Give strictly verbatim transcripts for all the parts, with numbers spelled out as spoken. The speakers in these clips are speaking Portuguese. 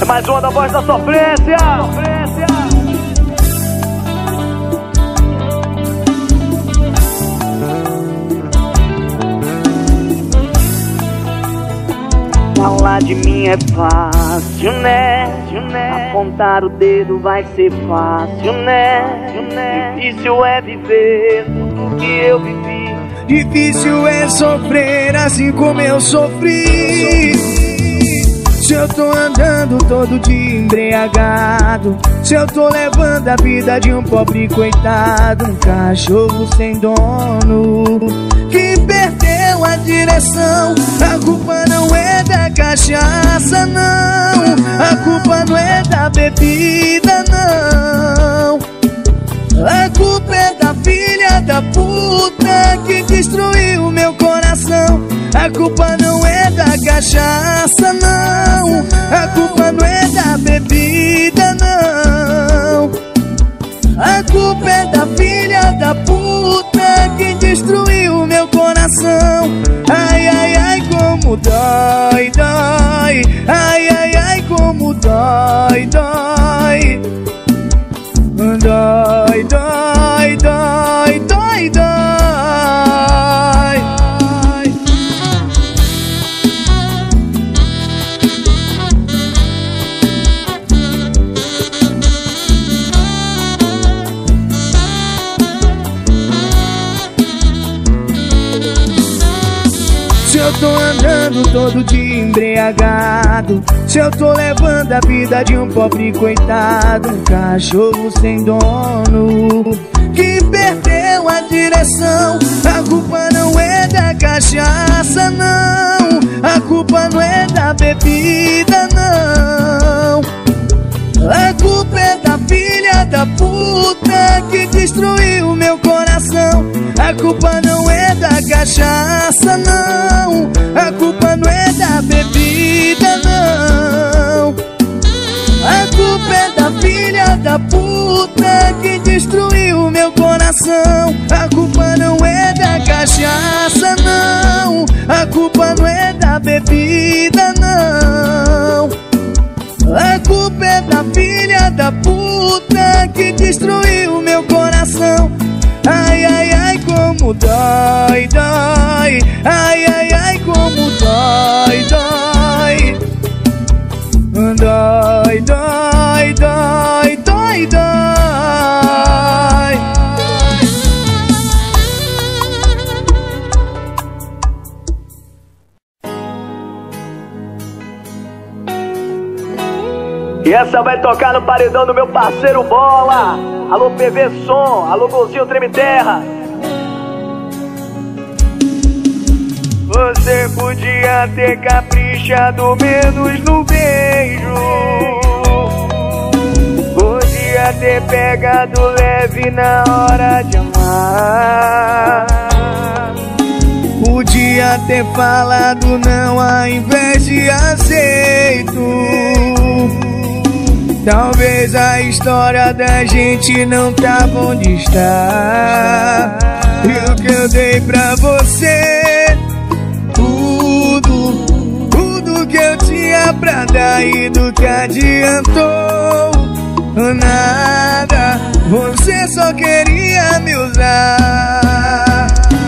mais uma da Voz da Sofrência. Sofrência. Falar de mim é fácil, né? Apontar o dedo vai ser fácil, né? Difícil é viver tudo que eu vivi. Difícil é sofrer assim como eu sofri. Se eu tô andando todo dia embriagado, se eu tô levando a vida de um pobre coitado, um cachorro sem dono que perdeu a direção. A culpa não é da cachaça, não. A culpa não é da bebida, não. A culpa é da filha da puta que destruiu meu coração. A culpa não é da cachaça, não. A culpa não é da bebida, não. A culpa é da filha da puta que destruiu meu coração. Ai, ai, ai, como dói, dói. Ai, ai, ai, como dói, dói. Dói, dói, dói, dói, dói. Se eu tô andando todo dia embriagado, se eu tô levando a vida de um pobre coitado, um cachorro sem dono que perdeu a direção. A culpa não é da cachaça, não. A culpa não é da bebida, não. A culpa é da filha da puta que destruiu meu coração. A culpa não é da cachaça, não. A culpa não é da bebida, não. A culpa é da filha da puta que destruiu meu coração. A culpa não é da cachaça, não. A culpa não é da bebida, não. A culpa é da filha da puta que destruiu meu coração. Ai, ai, ai, como dói, dói. Ai, ai, ai, como dói, dói. Dói, dói, dói, dói, dói. E essa vai tocar no paredão do meu parceiro Bola. Alô P V Som, alô Golzinho Treme Terra. Você podia ter caprichado menos no beijo, podia ter pegado leve na hora de amar, podia ter falado não ao invés de aceito. Talvez a história da gente não tava onde está. E o que eu dei pra você, tudo, tudo que eu tinha pra dar, e do que adiantou nada. Você só queria me usar.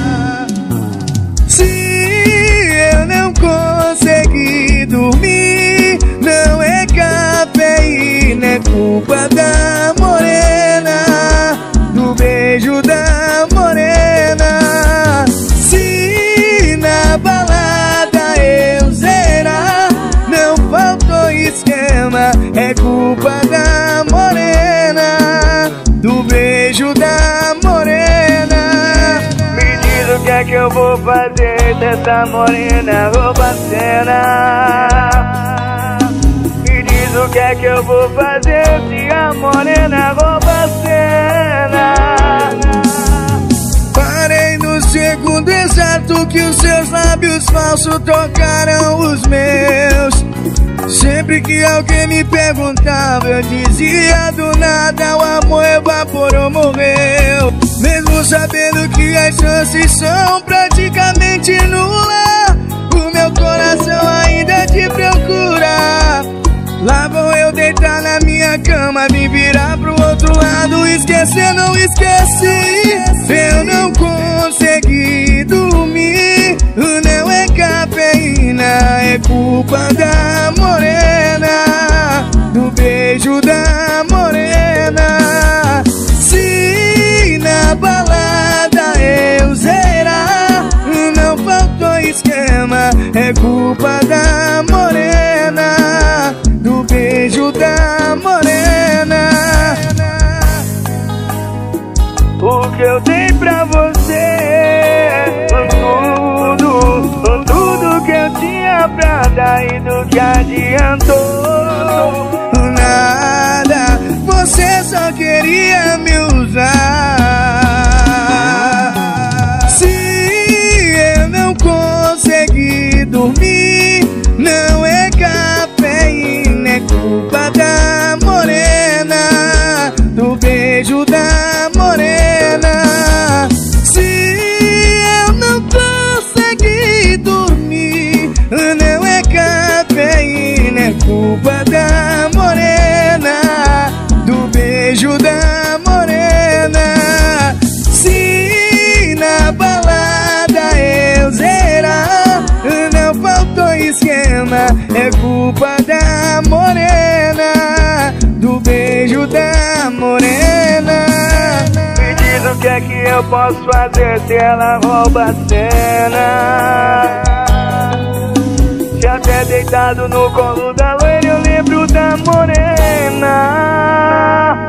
Se eu não consegui dormir, não é cafeína, é culpa da morena, do beijo da morena. Se na balada eu zerar, não faltou esquema, é culpa da morena, do beijo da morena. Me diz o que é que eu vou fazer dessa morena rouba a cena. O que é que eu vou fazer se a morena rouba a cena? Parei no segundo exato que os seus lábios falsos tocaram os meus. Sempre que alguém me perguntava, eu dizia do nada, o amor evaporou, morreu. Mesmo sabendo que as chances são praticamente nulas, o meu coração ainda te procura. Lá vou eu na cama, vim virar pro outro lado. Esquecer não esqueci, eu não consegui dormir. Não é cafeína, é culpa da morena, do beijo da morena. Se na balada eu zerar, não faltou esquema, é culpa da morena, do beijo da morena. O que eu dei pra você, tudo, tudo que eu tinha pra dar e do que adiantou nada, você só queria me usar. Se eu não consegui dormir, não é cafeína, é culpa da morena, do beijo da morena. Se eu não consegui dormir, não é cafeína, é culpa da morena, do beijo da morena. Se na balada eu zerar, não faltou esquema, é culpa da morena, do beijo da morena. Me diz o que é que eu posso fazer se ela rouba a cena. Se até deitado no colo da loira eu lembro da morena.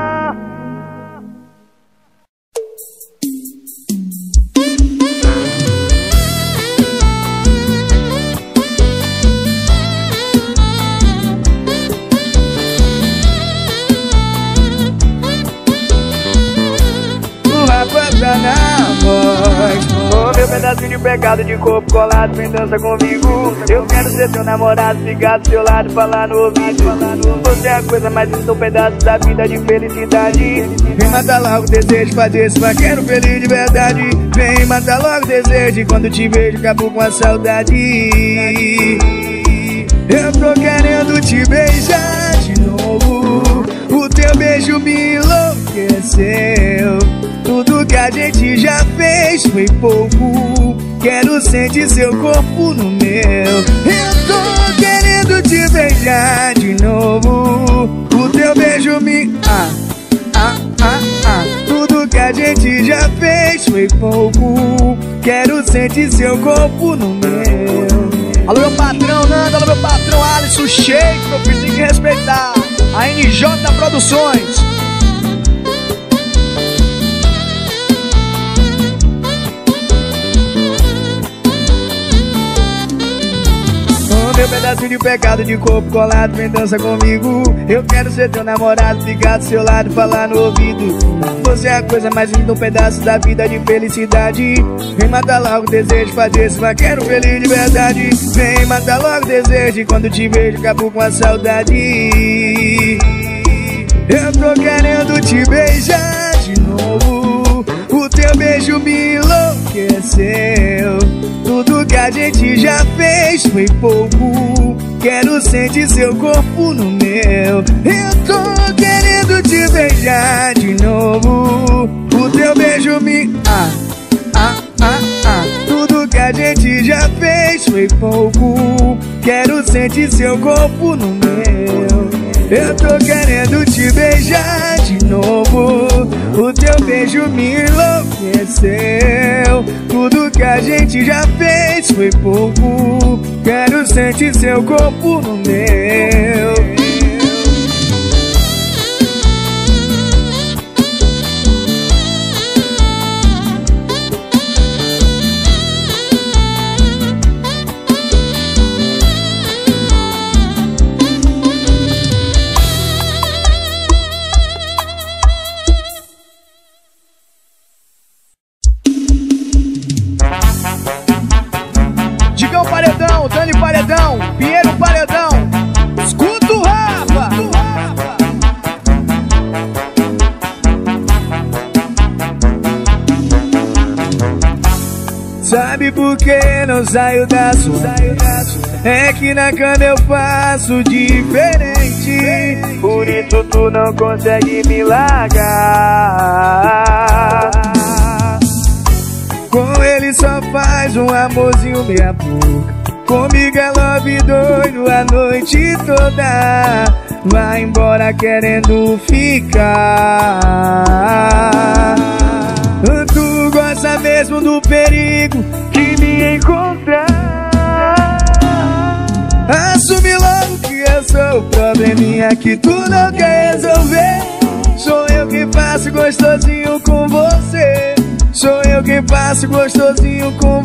Na voz, oh, meu pedacinho de pecado de corpo colado, vem dança comigo. Eu quero ser teu namorado, ficar do seu lado, falar no ouvido. Você é a coisa mais linda, um pedaço da vida de felicidade. Vem matar logo o desejo, fazer esse vaqueiro feliz de verdade. Vem matar logo o desejo, quando te vejo acabo com a saudade. Eu tô querendo te beijar de novo, o teu beijo me enlouqueceu. Tudo que a gente já fez foi pouco, quero sentir seu corpo no meu. Eu tô querendo te beijar de novo, o teu beijo me... Ah, ah, ah, ah. Tudo que a gente já fez foi pouco, quero sentir seu corpo no meu. Alô, meu patrão Nando, alô, meu patrão Alisson Sheik, meu filho, tem que respeitar. A N J Produções. Meu pedaço de pecado de corpo colado, vem dança comigo. Eu quero ser teu namorado, ficar do seu lado, falar no ouvido. Você é a coisa mais linda, um pedaço da vida de felicidade. Vem matar logo o desejo, fazer esse vaqueiro feliz de verdade. Vem matar logo o desejo, quando te vejo acabo com a saudade. Eu tô querendo te beijar de novo, o teu beijo me enlouqueceu. Tudo que a gente já fez foi pouco, quero sentir seu corpo no meu. Eu tô querendo te beijar de novo, o teu beijo me... Ah, ah, ah, ah. Tudo que a gente já fez foi pouco, quero sentir seu corpo no meu. Eu tô querendo te beijar de novo, o teu beijo me enlouqueceu. Tudo que a gente já fez foi pouco, quero sentir seu corpo no meu. Digão Paredão, Dani Paredão, Pinheiro Paredão. Escuta o Rafa. Sabe por que não saio da sua? É que na cama eu faço diferente, por isso tu não consegue me largar. Com ele só faz um amorzinho meia boca, comigo é love doido a noite toda. Vai embora querendo ficar. Tu gosta mesmo do perigo de me encontrar. Assume logo que eu sou o probleminha que tu não quer resolver. Sou eu que faço gostosinho com você. Sou eu que faço gostosinho com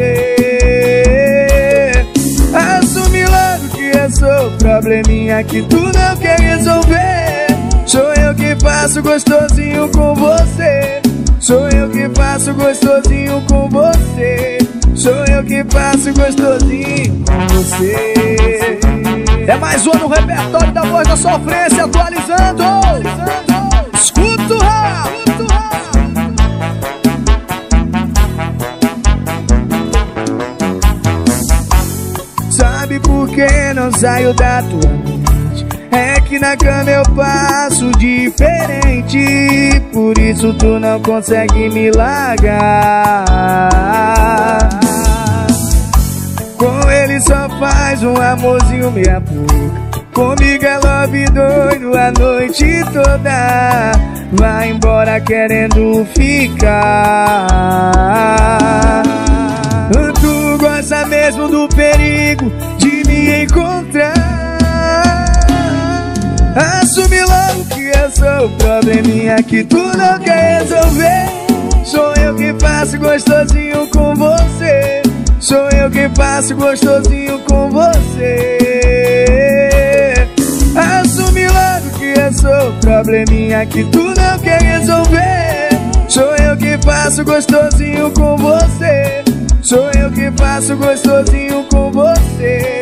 você. Assume logo que eu sou o probleminha que tu não quer resolver. Sou eu que faço gostosinho com você. Sou eu que faço gostosinho com você. Sou eu que faço gostosinho com você. É mais um no repertório da Voz da Sofrência, atualizando. Escuta o rap. Sabe por que não saio da tua mente? É que na cama eu passo diferente, por isso tu não consegue me largar. Com ele só faz um amorzinho meia boca, comigo é love doido a noite toda. Vai embora querendo ficar. Tu gosta mesmo do perigo de me encontrar. Assume logo que eu sou o probleminha que tu não quer resolver. Sou eu que faço gostosinho com você. Sou eu que faço gostosinho com você. Assume logo que eu sou o probleminha que tu não quer resolver. Sou eu que faço gostosinho com você. Sou eu que faço gostosinho com você.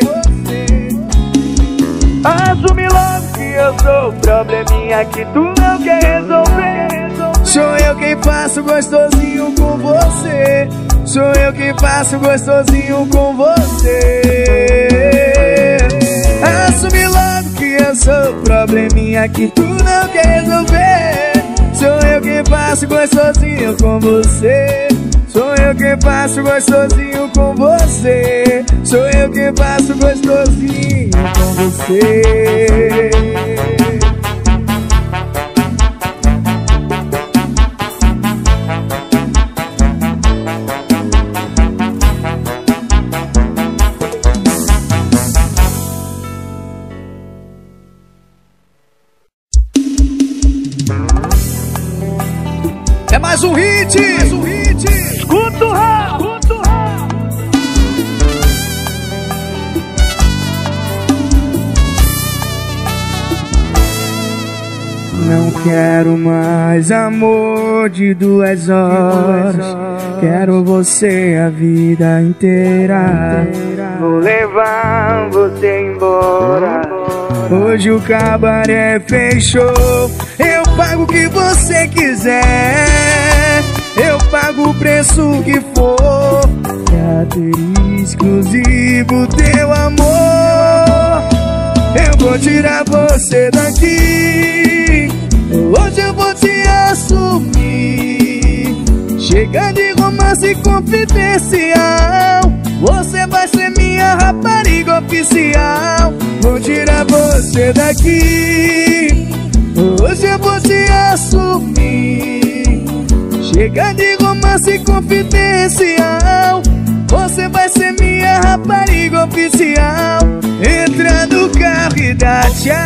Assume logo que eu sou o probleminha que tu não quer resolver. Sou eu que faço gostosinho com você. Sou eu que faço gostosinho com você. Assume logo que eu sou o probleminha que tu não quer resolver. Sou eu que faço gostosinho com você. Sou eu que faço gostosinho com você. Sou eu que faço gostosinho com você. É mais um hit, mais um hit. Escuta o rap, escuta o rap. Não quero mais amor de duas horas. Quero você a vida inteira. Vou levar você embora. Hoje o cabaré fechou. Eu pago o que você quiser. Eu pago o preço que for pra ter exclusivo teu amor. Eu vou tirar você daqui. Hoje eu vou te assumir. Chega de romance confidencial. Você vai ser minha rapariga oficial. Vou tirar você daqui. Hoje eu vou te assumir. Chega de romance confidencial. Você vai ser minha rapariga oficial. Entra no carro e dá tchau.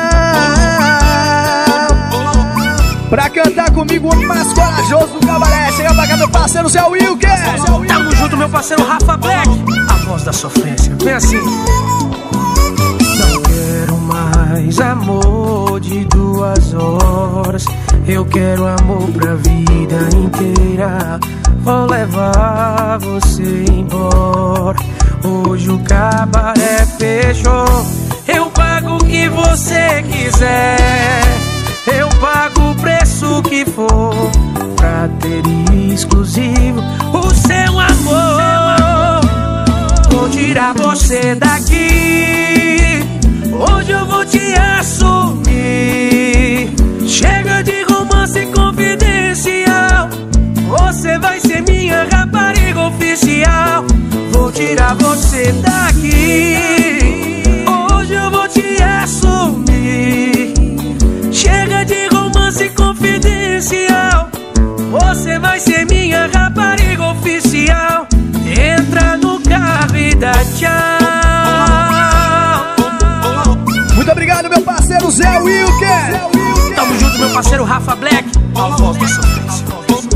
Pra cantar comigo o homem mais corajoso do cabaré. Chega pra cá meu parceiro Zé Wilker. Tamo junto meu parceiro Rafa Black. A voz da sofrência, vem assim. Não quero mais amor de duas horas. Eu quero amor pra vida inteira. Vou levar você embora. Hoje o cabaré fechou. Eu pago o que você quiser. Eu pago o preço que for pra ter exclusivo o seu amor. Vou tirar tirar você daqui. Hoje eu vou te assumir. Chega de romance confidencial. Você vai ser minha rapariga oficial. Vou tirar você daqui. Hoje eu vou te assumir. Chega de romance confidencial. Você vai ser minha rapariga oficial. Entra no carro e dá tchau. Muito obrigado, meu parceiro Zé Wilker. Tamo junto, meu parceiro Rafa Black. A voz da sofrência.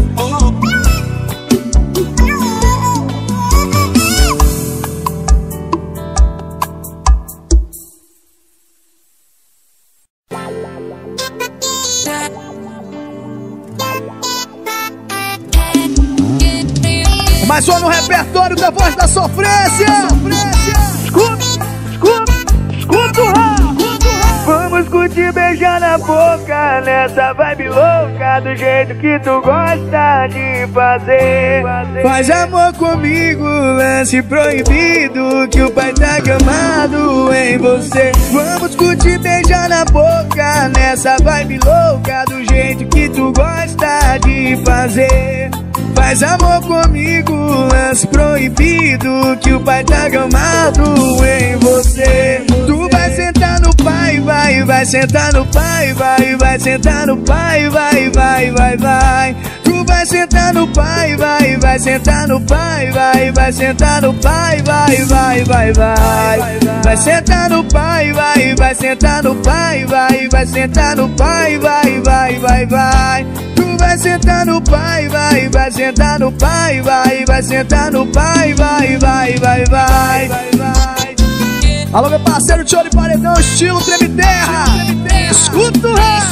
Mais só no repertório da voz da sofrência. Escuta, escuta, escuta o rap. Vamos curtir, beijar na boca, nessa vibe louca, do jeito que tu gosta de fazer. Faz amor comigo, lance proibido, que o pai tá gamado em você. Vamos curtir, beijar na boca, nessa vibe louca, do jeito que tu gosta de fazer. Faz amor comigo, lance proibido, que o pai tá gamado em você. Tu vai sentar no pai, vai, vai sentar no pai, vai, vai sentar no pai, vai, vai, vai, vai. Tu vai sentar no pai, vai, vai sentar no pai, vai, vai sentar no pai, vai, vai, vai, vai. Vai sentar no pai, vai, vai sentar no pai, vai, vai sentar no pai, vai, vai, vai, vai. Vai sentar no pai, vai, vai sentar no pai, vai, vai sentar no pai, vai, vai, vai, vai, vai, vai. Alô, meu parceiro Tio de Paredão, estilo Treme Terra. Escuta o rap.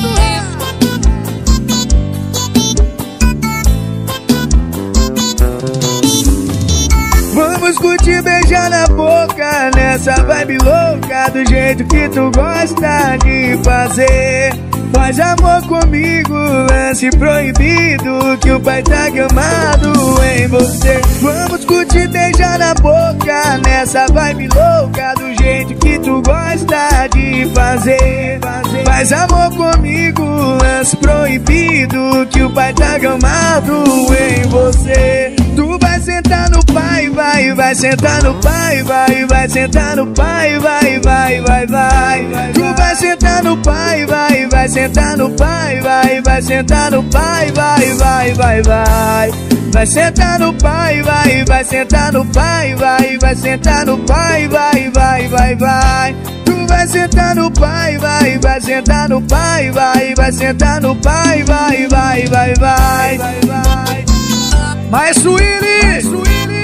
Vamos curtir, beijar na boca, nessa vibe louca, do jeito que tu gosta de fazer. Faz amor comigo, lance proibido, que o pai tá gamado em você. Vamos curtir, beijar na boca, nessa vibe louca, do jeito que tu gosta de fazer. Faz amor comigo, lance proibido, que o pai tá gamado em você. Tu vai sentar no pai, vai, vai sentar no pai, vai, vai sentar no pai, vai, vai, vai, vai. Tu vai sentar no pai, vai, vai sentar no pai, vai, vai sentar no pai, vai, vai, vai, vai. Vai sentar no pai, vai, vai sentar no pai, vai, vai sentar no pai, vai, vai, vai, vai. Tu vai sentar no pai, vai, vai sentar no pai, vai, vai sentar no pai, vai, vai, vai, vai, vai, vai. Maestro Willy, Maestro Willy.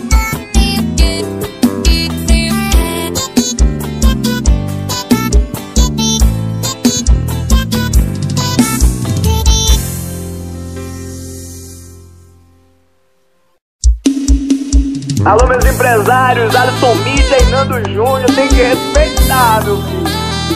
Alô, meus empresários, Alisson Mídia e Nando Júnior, tem que respeitar, meu filho.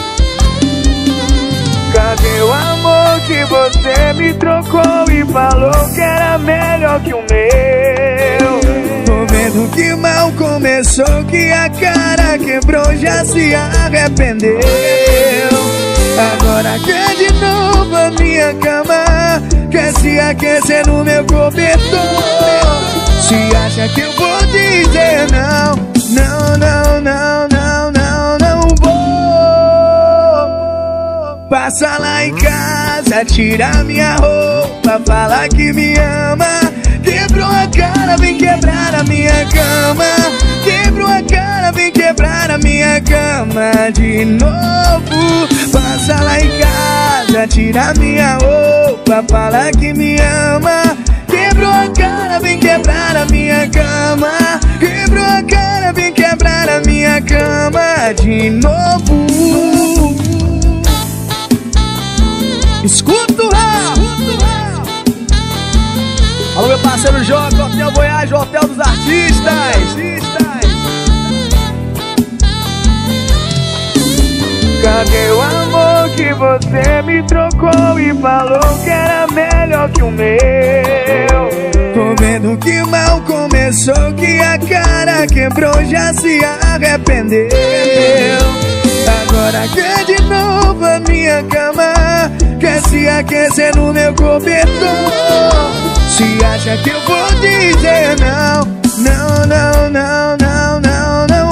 Cadê o amor que você me trocou e falou que era melhor que o meu? Tô vendo que mal começou, que a cara quebrou, já se arrependeu. Agora quer de novo a minha cama, quer se aquecer no meu cobertor. Se acha que eu vou dizer não, não, não, não, não, não, não vou. Passa lá em casa, tira minha roupa, fala que me ama. Quebrou a cara, vem quebrar a minha cama. Quebrou a cara, vem quebrar a minha cama de novo. Passa lá em casa, tira minha roupa, fala que me ama. Quebrou a cara, vem quebrar a minha cama. Quebrou a cara, vem quebrar a minha cama de novo. Escuta o rap. Alô, meu parceiro Jota, Hotel Voyage, Hotel dos Artistas. Cadê o amor que você me trocou e falou que era melhor que o meu. Tô vendo que mal começou, que a cara quebrou, já se arrependeu. Agora quer de novo a minha cama, quer se aquecer no meu cobertor. Se acha que eu vou dizer não, não, não, não, não, não, não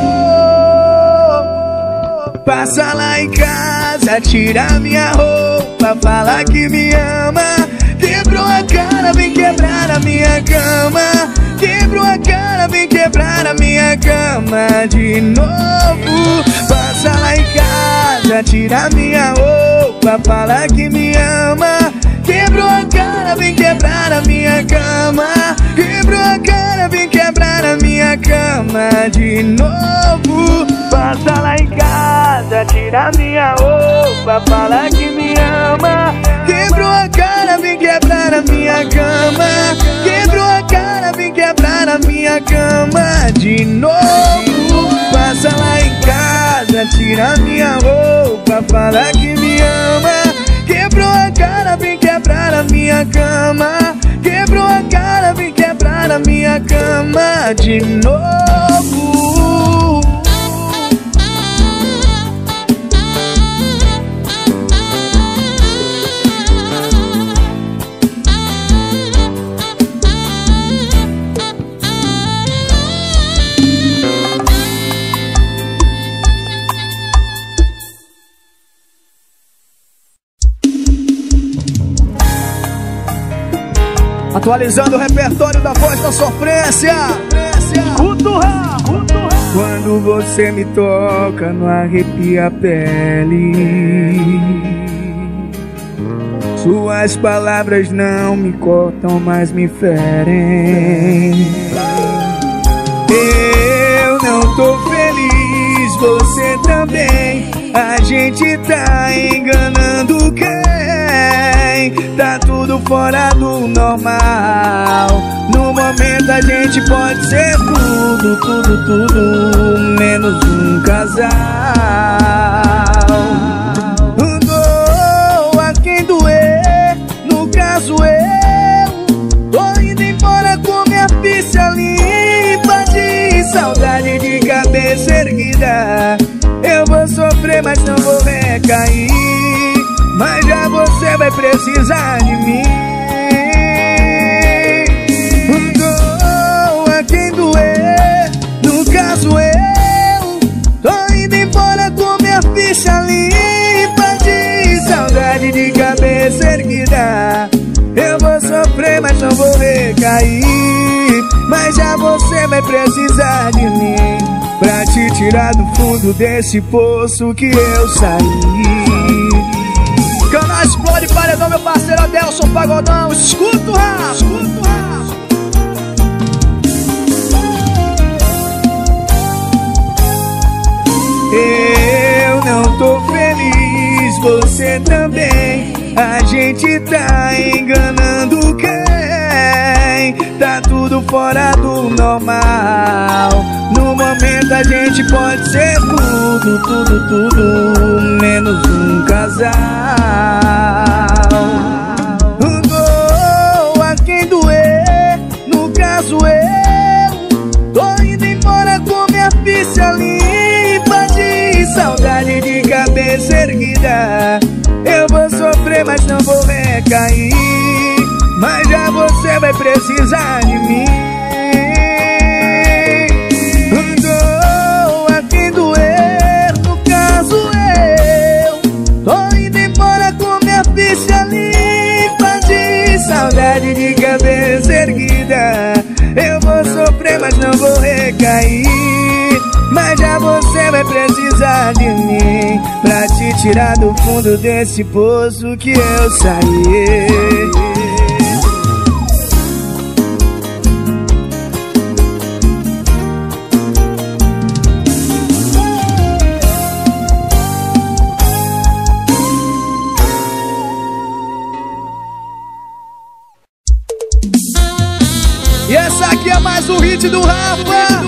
vou. Passa lá em casa, tira minha roupa, fala que me ama. Quebrou a cara, vem quebrar a minha cama. Quebrou a cara, vem quebrar a minha cama de novo. Passa lá em casa, tira minha roupa, fala que me ama. Quebrou a cara, vem quebrar a minha cama. Quebrou a cara, vem quebrar a minha cama de novo. Passa lá em casa, tira minha roupa, fala que me ama. Quebrou a cara, vem quebrar a minha cama. Quebrou a cara, vem quebrar a minha cama de novo. Passa lá em casa, tira minha roupa, fala que me ama. Quebrou a cara, vem quebrar a minha cama. Quebrou a cara, vem quebrar a minha cama de novo. Atualizando o repertório da Voz da Sofrência. Cuturra, cuturra. Quando você me toca, não arrepia a pele. Suas palavras não me cortam, mas me ferem. Eu não tô feliz, você também. A gente tá enganando quem? Tá tudo fora do normal. No momento a gente pode ser tudo, tudo, tudo, menos um casal. Doa quem doer, no caso eu. Tô indo embora com minha ficha limpa de saudade, de cabeça erguida. Eu vou sofrer, mas não vou recair. Mas já você vai precisar de mim. Doa quem doer, no caso eu. Tô indo embora com minha ficha limpa de saudade, de cabeça erguida. Eu vou sofrer, mas não vou recair. Mas já você vai precisar de mim, pra te tirar do fundo desse poço que eu saí. Canal Explode Paredão, meu parceiro Adelson Pagodão. Escuta o rap, escuta o rap. Eu não tô feliz, você também. A gente tá enganando quem? Tá tudo fora do normal. No momento a gente pode ser tudo, tudo, tudo, menos um casal. Doa quem doer, no caso eu. Tô indo embora com minha ficha limpa de saudade, de cabeça erguida. Eu vou sofrer, mas não vou recair. Mas já você vai precisar de mim. Doa quem doer, no caso eu. Tô indo embora com minha ficha limpa de saudade, de cabeça erguida. Eu vou sofrer, mas não vou recair. Mas já você vai precisar de mim, pra te tirar do fundo desse poço que eu saí. E essa aqui é mais um hit do Rafa.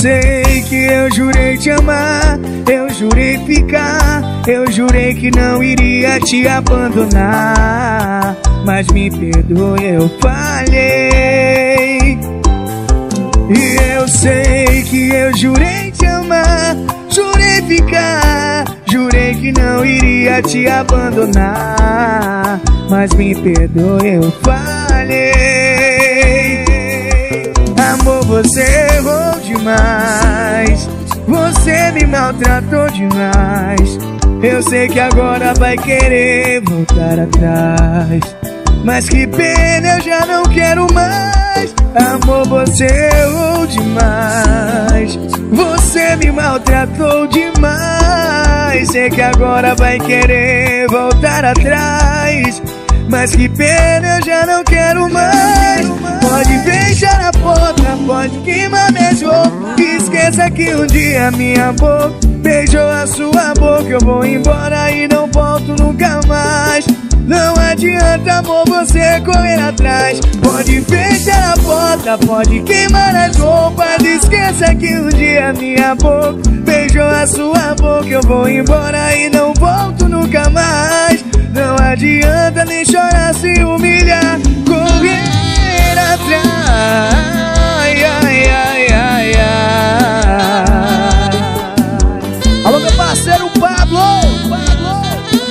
sei que eu jurei te amar, eu jurei ficar, eu jurei que não iria te abandonar. Mas me perdoe, eu falhei. E eu sei que eu jurei te amar, jurei ficar, jurei que não iria te abandonar. Mas me perdoe, eu falhei. Amor, você errou demais, você me maltratou demais. Eu sei que agora vai querer voltar atrás, mas que pena, eu já não quero mais. Amor, você errou demais, você me maltratou demais. Sei que agora vai querer voltar atrás, mas que pena, eu já não quero mais. Pode fechar a porta, pode queimar minhas roupas. Esqueça que um dia minha boca beijou a sua boca. Eu vou embora e não volto nunca mais. Não adianta, amor, você correr atrás. Pode fechar a porta, pode queimar as roupas. Esqueça que um dia minha boca beijou a sua boca. Eu vou embora e não volto nunca mais. Não adianta nem chorar, se humilhar, correr atrás. Ai, ai, ai, ai, ai. Alô, meu parceiro Pablo, Pablo.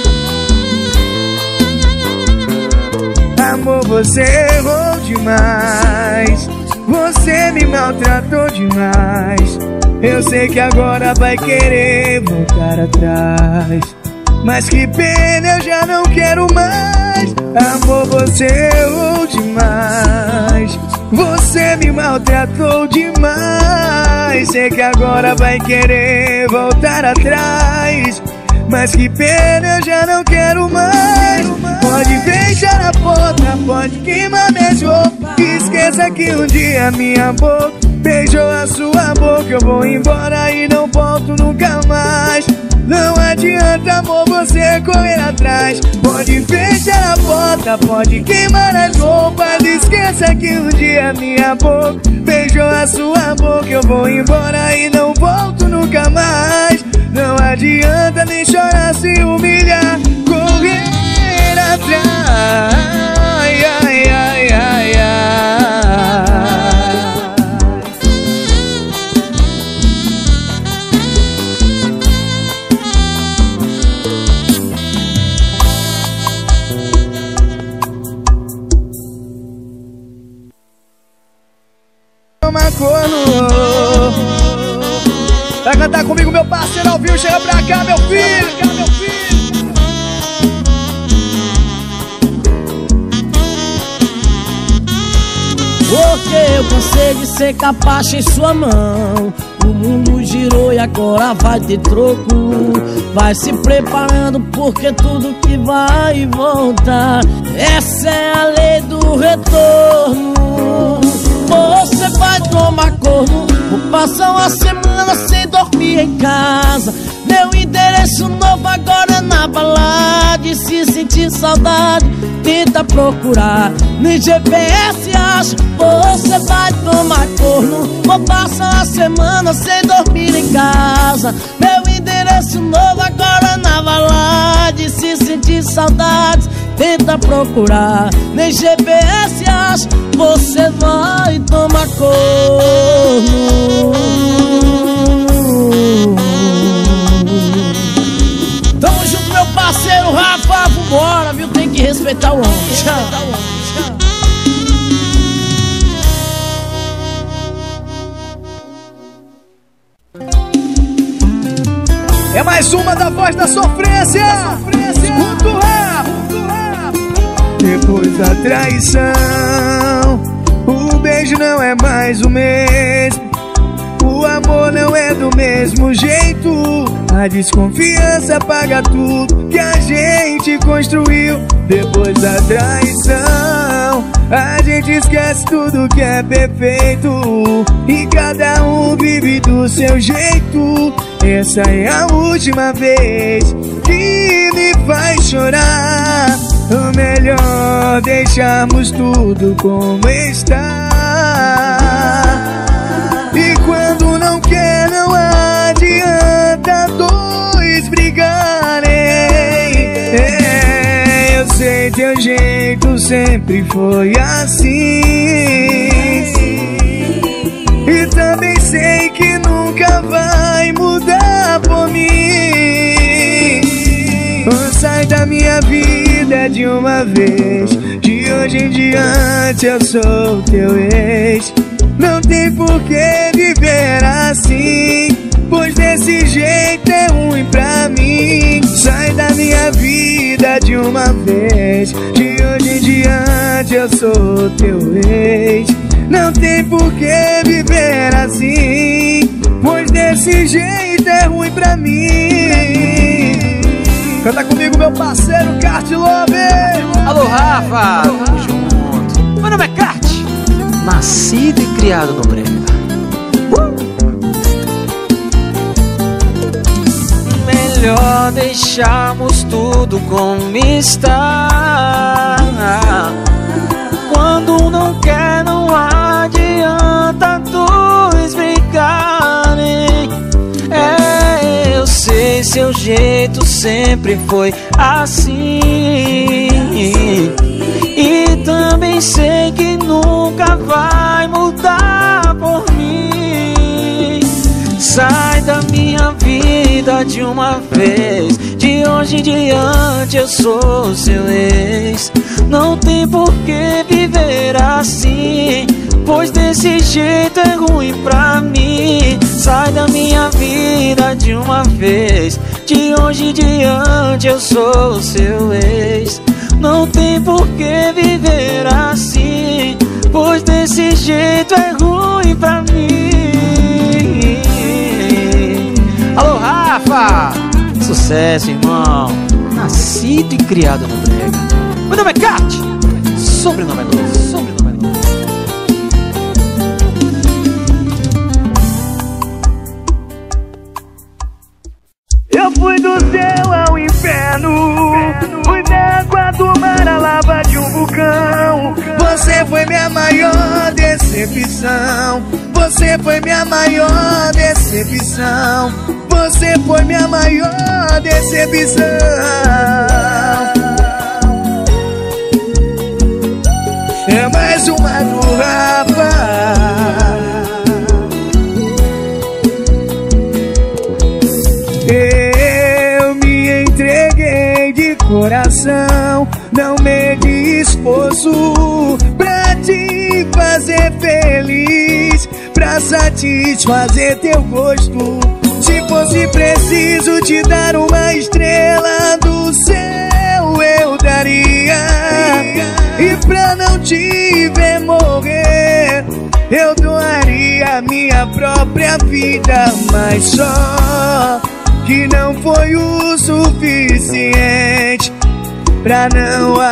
Amor, você errou demais, você me maltratou demais. Eu sei que agora vai querer voltar atrás, mas que pena, eu já não quero mais. Amor, você errou demais, você me maltratou demais. Sei que agora vai querer voltar atrás, mas que pena, eu já não quero mais. Pode fechar a porta, pode queimar minhas roupas. Esqueça que um dia minha boca beijou a sua boca. Eu vou embora e não volto nunca mais. Não adianta, amor, você correr atrás. Pode fechar a porta, pode queimar as roupas. Esqueça que um dia minha boca beijou a sua boca. Eu vou embora e não volto nunca mais. Não adianta nem chorar, se humilhar, correr atrás. Ai, ai, ai, ai, ai. Toma corno. Vai cantar comigo, meu parceiro ao vivo. Chega pra cá, meu filho, meu filho. Porque eu cansei de ser capacho em sua mão. O mundo girou e agora vai ter troco. Vai se preparando porque tudo que vai voltar. Essa é a lei do retorno. Você vai tomar corno. Vou passar uma semana sem dormir em casa. Meu endereço novo agora é na balada. E se sentir saudade, tenta procurar no G P S, acha. Você vai tomar corno. Vou passar uma semana sem dormir em casa. Meu endereço novo agora é na balada. E se sentir saudades, tenta procurar no G P S, acha. Você vai tomar corno. Tamo junto, meu parceiro Rafa, vambora, viu? Tem que respeitar o homem. É mais uma da Voz da Sofrência. Escuta o rap. Depois da traição, o beijo não é mais o mesmo. O amor não é do mesmo jeito. A desconfiança apaga tudo que a gente construiu. Depois da traição, a gente esquece tudo que é perfeito. E cada um vive do seu jeito. Essa é a última vez que me faz chorar. O melhor deixarmos tudo como está. E quando não adianta dois brigarem. É, eu sei teu jeito sempre foi assim, e também sei que nunca vai mudar por mim. Sai da minha vida de uma vez, de hoje em diante eu sou teu ex. Não tem por que viver assim, pois desse jeito é ruim pra mim. Sai da minha vida de uma vez, de hoje em diante eu sou teu ex. Não tem por que viver assim, pois desse jeito é ruim pra mim. Canta comigo, meu parceiro Kart Love. Alô, Rafa, tamo junto. Meu nome é Kart, nascido e criado no Brega. uh! Melhor deixarmos tudo como está. Quando não quer, não adianta dois brigarem. É, eu sei, seu jeito sempre foi assim, e também sei que nunca vai mudar por mim. Sai da minha vida de uma vez, de hoje em diante eu sou seu ex. Não tem por que viver assim, pois desse jeito é ruim pra mim. Sai da minha vida de uma vez, de hoje em diante eu sou seu ex. Não tem por que viver assim, pois desse jeito é ruim pra mim. Alô, Rafa, sucesso, irmão. Nascido e criado no Brega. Meu nome é Kart, sobrenome é novo, sobrenome é novo. Eu fui do céu ao inferno, fui da água do mar à lava de um vulcão. Você foi minha maior decepção, você foi minha maior decepção, você foi minha maior decepção. É mais uma do Rafa. Eu me entreguei de coração, não medi esforço pra te fazer feliz, pra satisfazer teu gosto. Se fosse preciso te dar uma estrela do céu, eu daria. E pra não te ver morrer, eu doaria minha própria vida. Mas só que não foi o suficiente pra não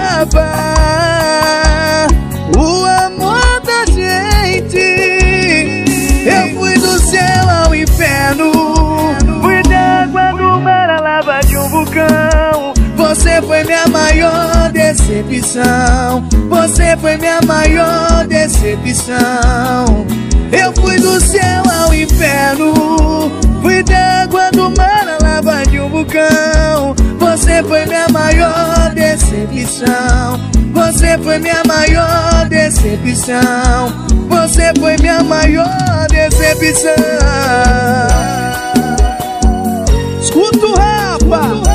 acabar o amor da gente. Eu fui do céu ao inferno, fui da água do mar à lava de um vulcão. Você foi minha maior decepção, você foi minha maior decepção. Eu fui do céu ao inferno, fui da água do mar à lava de um vulcão. Você foi minha maior decepção, você foi minha maior decepção, você foi minha maior decepção. Escuta o Rafa.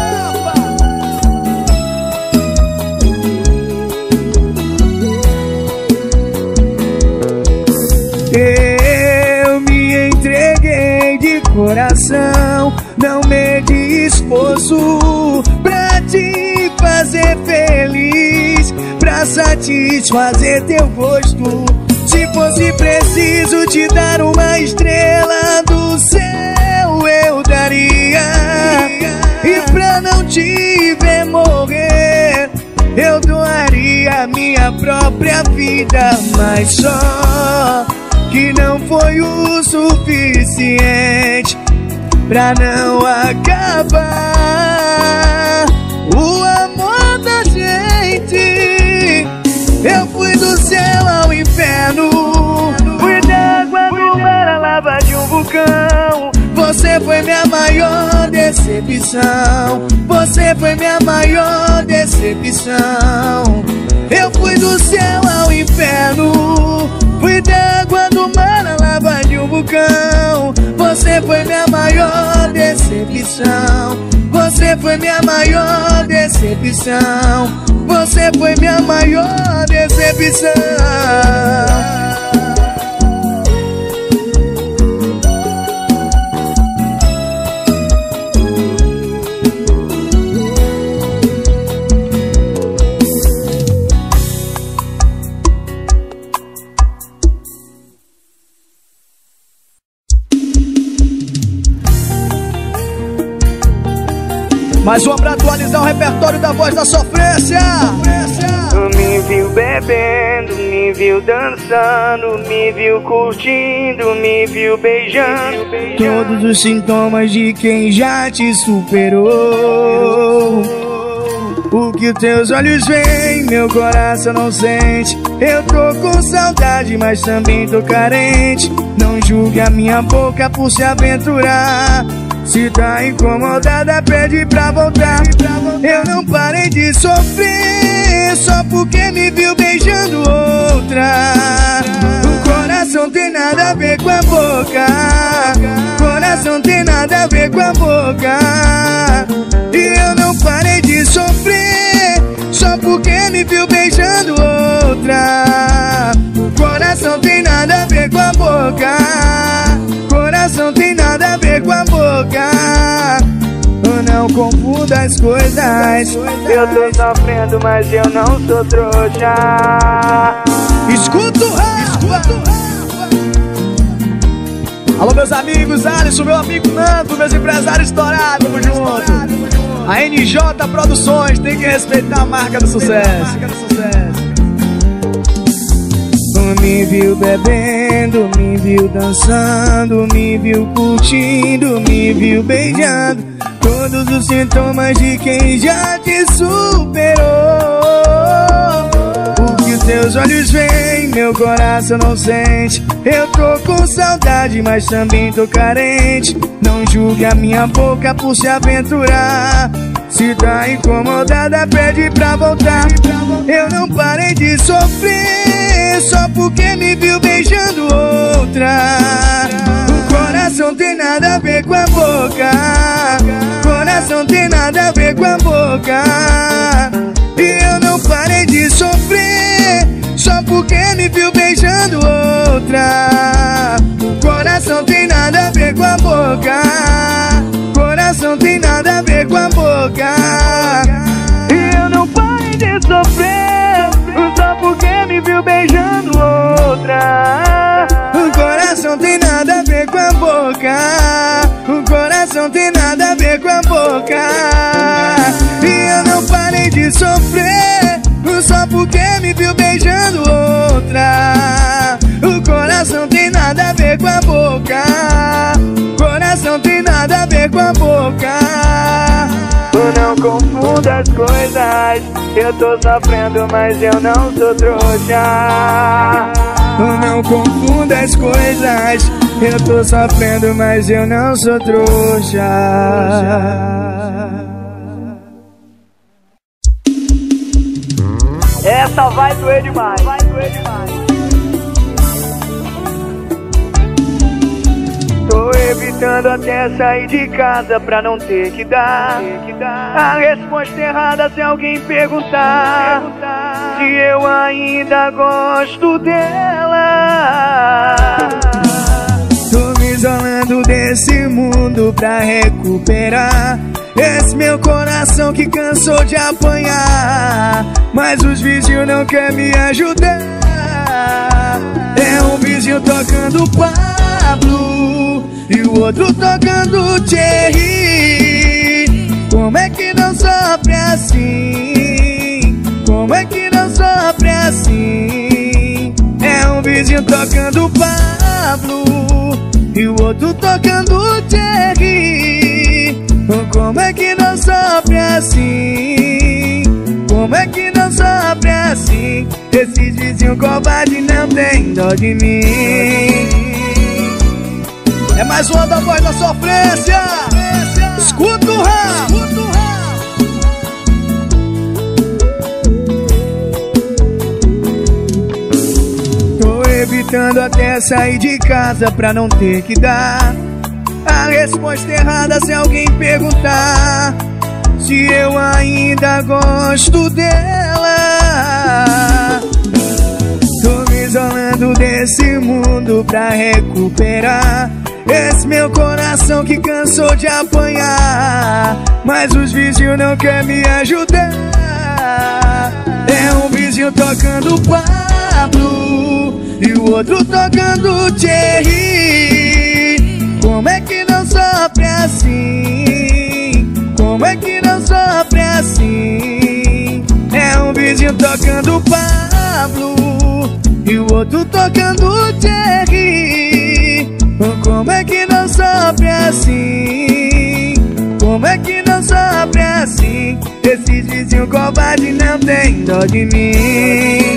Eu me entreguei de coração, não medi esforço pra te fazer feliz, pra satisfazer teu gosto. Se fosse preciso te dar uma estrela do céu, eu daria. E pra não te ver morrer, eu doaria minha própria vida. Mas só que não foi o suficiente pra não acabar o amor da gente. Eu fui do céu ao inferno, fui da água do mar à lava de um vulcão. Você foi minha maior decepção. Você foi minha maior decepção. Eu fui do céu ao inferno, fui da água do mar à lava de um vulcão. Você foi minha maior decepção. Você foi minha maior decepção. Você foi minha maior decepção. Mais uma pra atualizar o repertório da Voz da Sofrência. Me viu bebendo, me viu dançando, me viu curtindo, me viu beijando, beijando. Todos os sintomas de quem já te superou. O que teus olhos veem, meu coração não sente. Eu tô com saudade, mas também tô carente. Não julgue a minha boca por se aventurar. Se tá incomodada, pede pra voltar. Eu não parei de sofrer só porque me viu beijando outra. O coração tem nada a ver com a boca. Coração tem nada a ver com a boca. E eu não parei de sofrer só porque me viu beijando outra. Coração tem nada a ver com a boca. Coração tem nada a ver com a boca. Não confunda as coisas. Eu tô sofrendo, mas eu não sou trouxa. Escuta o Rafa. Alô, meus amigos, Alisson, meu amigo Nando, meus empresários estourados, tamo junto. A N J Produções, tem que respeitar a marca do sucesso. Me viu bebendo, me viu dançando, me viu curtindo, me viu beijando. Todos os sintomas de quem já te superou. O que teus olhos veem, meu coração não sente. Eu tô com saudade, mas também tô carente. Não julgue a minha boca por se aventurar. Se tá incomodada, pede pra voltar. Eu não parei de sofrer só porque me viu beijando outra. O coração tem nada a ver com a boca. Coração tem nada a ver com a boca. E eu não parei de sofrer só porque me viu beijando outra. Coração tem nada a ver com a boca. Coração tem nada a ver com a boca. E eu não parei de sofrer só porque me viu beijando outra. O coração tem nada a ver com a boca. O coração tem nada a ver com a boca. E eu não parei de sofrer só porque me viu beijando outra. O coração tem nada a ver com a boca. Coração tem nada a ver com a boca. Não confunda as coisas. Eu tô sofrendo, mas eu não sou trouxa. Não confunda as coisas. Eu tô sofrendo, mas eu não sou trouxa. Essa vai doer demais. Vai doer demais. Tô evitando até sair de casa pra não ter que dar a resposta errada se alguém perguntar se eu ainda gosto dela. Tô me isolando desse mundo pra recuperar esse meu coração que cansou de apanhar. Mas os vizinhos não querem me ajudar. É um vizinho tocando Pablo e o outro tocando Thierry. Como é que não sofre assim? Como é que não sofre assim? É um vizinho tocando Pablo e o outro tocando Thierry. Como é que não sofre assim? Como é que não sofre assim? Esses vizinhos covardes não tem dó de mim. É mais uma da Voz da Sofrência. Escuta o rap. Tô evitando até sair de casa pra não ter que dar a resposta errada se alguém perguntar se eu ainda gosto dela. Tô me isolando desse mundo pra recuperar esse meu coração que cansou de apanhar, mas os vizinhos não querem me ajudar. É um vizinho tocando Pablo e o outro tocando Thierry. Como é que não sofre assim? Como é que não sofre assim? É um vizinho tocando Pablo e o outro tocando Thierry. Como é que não sofre assim? Como é que não sofre assim? Esses vizinhos covardes não tem dó de mim.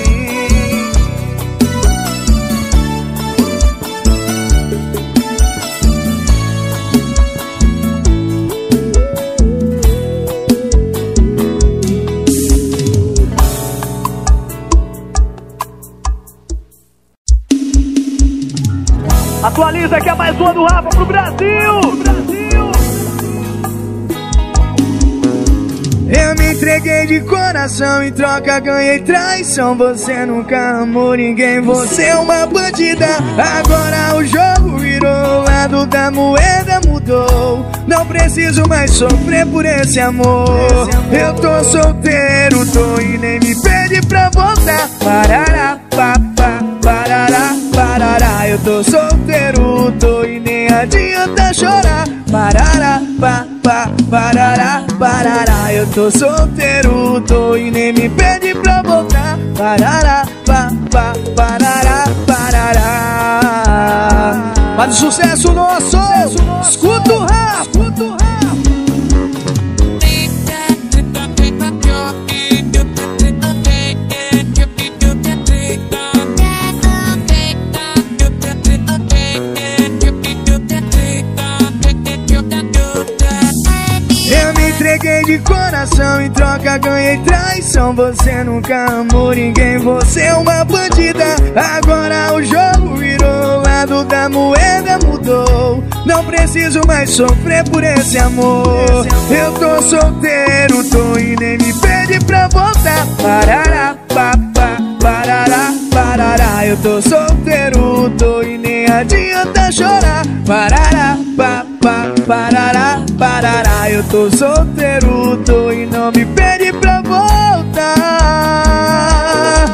Atualiza que é mais uma do Rafa pro Brasil. Pro Brasil. Eu me entreguei de coração, em troca ganhei traição. Você nunca amou ninguém, você é uma bandida. Agora o jogo virou, o lado da moeda mudou. Não preciso mais sofrer por esse amor. Eu tô solteiro, tô e nem me pede pra voltar. Parará, papá, parará, parará. Eu tô solteiro, tô e nem adianta chorar. Parará, papá, parará, parará. Eu tô solteiro, tô e nem me pede pra voltar. Parará, papá, parará, parará. Mas o sucesso nosso, escuta o rap, escuta o rap. Eu me entreguei de coração, em troca ganhei traição. Você nunca amou ninguém, você é uma bandida. Agora o jogo virou, o lado da moeda mudou. Não preciso mais sofrer por esse amor. Eu tô solteiro, tô e nem me pede pra voltar. Parará, papá, parará, parará. Eu tô solteiro, tô e nem adianta chorar. Parará, papá, parará, parará. Eu tô solteiro, tô e não me pede pra voltar.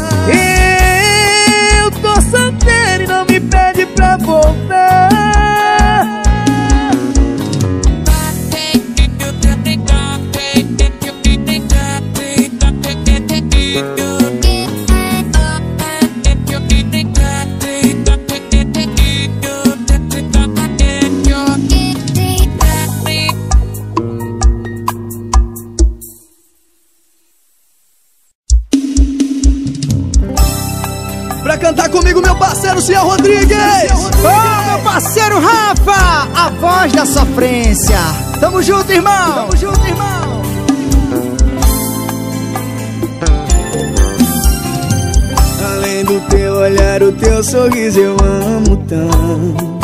Eu tô solteiro e não me pede pra voltar. Pra cantar comigo, meu parceiro Cia Rodrigues. Ô, oh, meu parceiro Rafa, a voz da sofrência. Tamo junto, irmão. Tamo junto, irmão. Além do teu olhar, o teu sorriso eu amo tanto.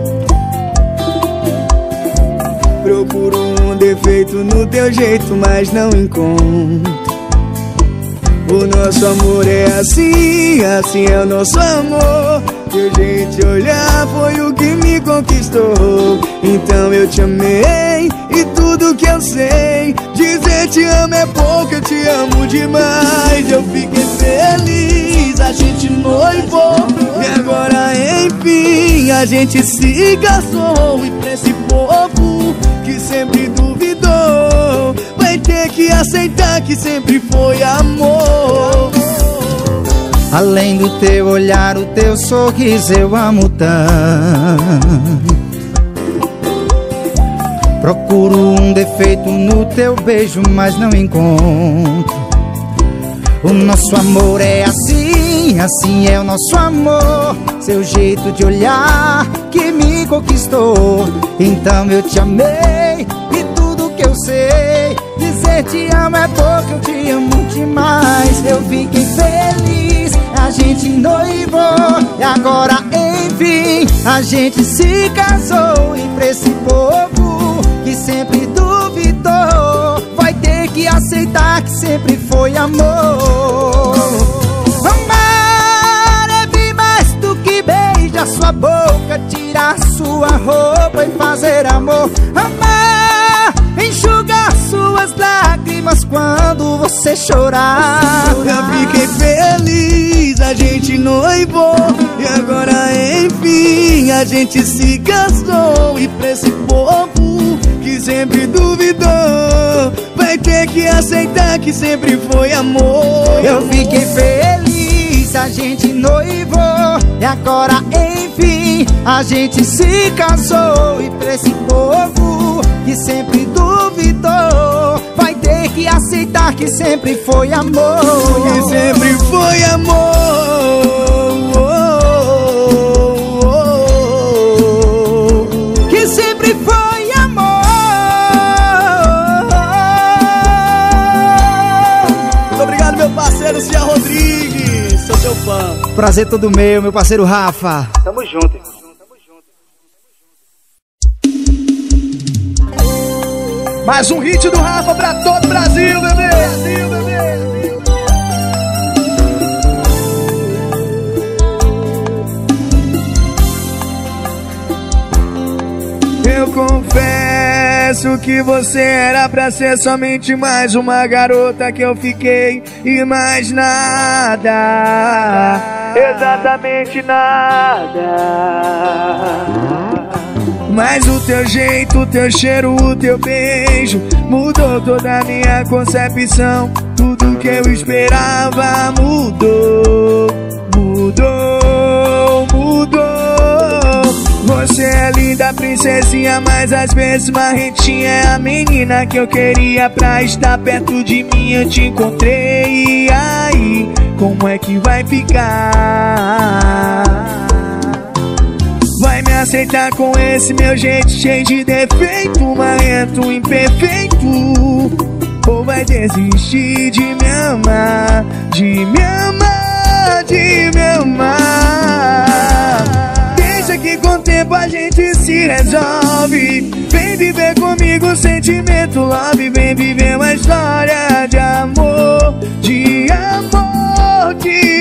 Procuro um defeito no teu jeito, mas não encontro. O nosso amor é assim, assim é o nosso amor. Teu jeito de olhar foi o que me conquistou. Então eu te amei e tudo que eu sei dizer te amo é pouco, eu te amo demais. Eu fiquei feliz, a gente noivou e agora enfim a gente se casou. E pra esse povo que sempre duvidou, vai ter que aceitar que sempre foi amor. Além do teu olhar, o teu sorriso eu amo tanto. Procuro um defeito no teu beijo, mas não encontro. O nosso amor é assim, enfim, assim é o nosso amor. Seu jeito de olhar que me conquistou. Então eu te amei e tudo que eu sei dizer te amo é porque eu te amo demais. Eu fiquei feliz, a gente noivou e agora enfim a gente se casou. E pra esse povo que sempre duvidou, vai ter que aceitar que sempre foi amor. Amar é bem mais do que beijar sua boca, tirar sua roupa e fazer amor. Amar, enxugar suas lágrimas quando você chorar. Eu fiquei feliz, a gente noivou e agora enfim a gente se casou. E pra esse povo que sempre duvidou, vai ter que aceitar que sempre foi amor. Eu fiquei feliz, a gente noivou e agora enfim a gente se casou. E pra esse povo que sempre duvidou, vai ter que aceitar que sempre foi amor. Que sempre foi amor. Que sempre foi amor. Muito obrigado, meu parceiro Cia Rodrigues, sou seu fã. Prazer todo meu, meu parceiro Rafa. Tamo junto, irmão. Mais um hit do Rafa pra todo o Brasil, bebê. Brasil, bebê. Eu confesso que você era pra ser somente mais uma garota que eu fiquei e mais nada. Exatamente nada. Mas o teu jeito, o teu cheiro, o teu beijo mudou toda a minha concepção. Tudo que eu esperava mudou, mudou, mudou. Você é linda, princesinha, mas às vezes marrentinha. É a menina que eu queria pra estar perto de mim. Eu te encontrei, e aí, como é que vai ficar? Vai me aceitar com esse meu jeito cheio de defeito, marrento, imperfeito? Ou vai desistir de me amar, de me amar, de me amar? Deixa que com o tempo a gente se resolve. Vem viver comigo sentimento love. Vem viver uma história de amor, de amor, de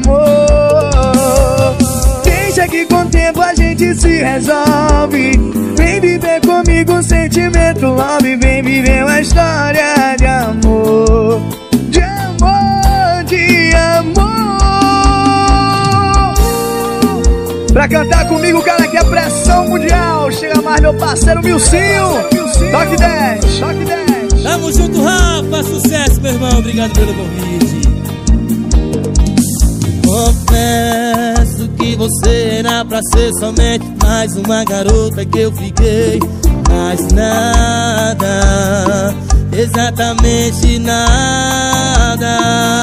amor. Deixa que com o tempo a gente se resolve. Vem viver comigo um sentimento love. Vem viver uma história de amor, de amor, de amor. Pra cantar comigo, cara, que é pressão mundial. Chega mais, meu parceiro Milcinho. Toque dez, toque dez. Tamo junto, Rafa, sucesso, meu irmão. Obrigado pelo convite. Confesso que você era pra ser somente mais uma garota que eu fiquei, mais nada, exatamente nada.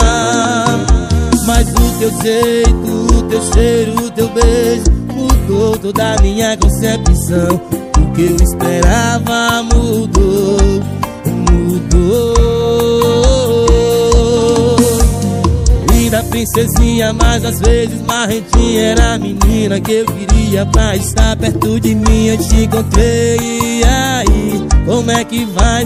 Mas o teu jeito, o teu cheiro, o teu beijo mudou toda a minha concepção. O que eu esperava mudou, mudou. Linda princesinha, mas às vezes marrentinha. Era a menina que eu queria pra estar perto de mim. Eu te encontrei, e aí, como é que vai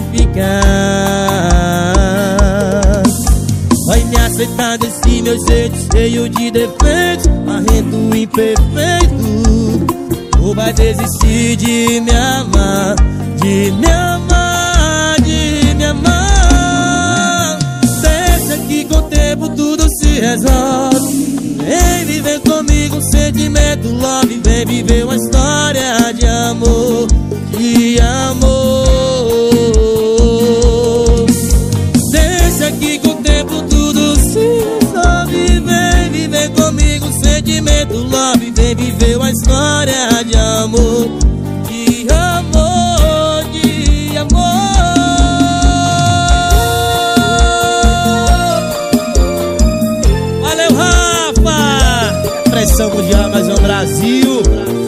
ficar? Vai me aceitar desse meu jeito cheio de defeitos, marrento, imperfeito? Ou vai desistir de me amar, de me amar, de me amar? Deixa que com o tempo tudo se resolve. Vem viver comigo um sentimento love. Vem viver uma história de amor, de amor. Deixa que com o tempo tudo se resolve. Vem viver comigo um sentimento love. Vem viver uma história de amor, de amor, de amor. Valeu, Rafa! Atenção Mundial Amazon Brasil.